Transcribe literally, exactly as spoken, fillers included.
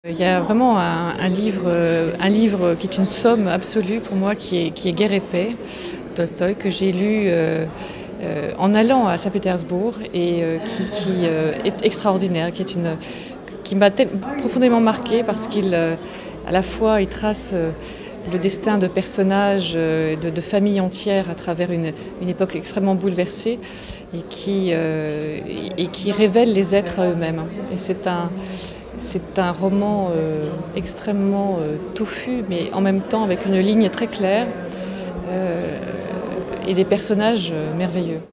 Il y a vraiment un, un, livre, un livre qui est une somme absolue pour moi, qui est, qui est Guerre et paix, Tolstoï, que j'ai lu euh, euh, en allant à Saint-Pétersbourg et euh, qui, qui euh, est extraordinaire, qui, est une, qui m'a profondément marquée parce qu'il, euh, à la fois, il trace euh, le destin de personnages, euh, de, de familles entières à travers une, une époque extrêmement bouleversée et qui, euh, et, et qui révèle les êtres à eux-mêmes. Et c'est un C'est un roman euh, extrêmement euh, touffu, mais en même temps avec une ligne très claire euh, et des personnages euh, merveilleux.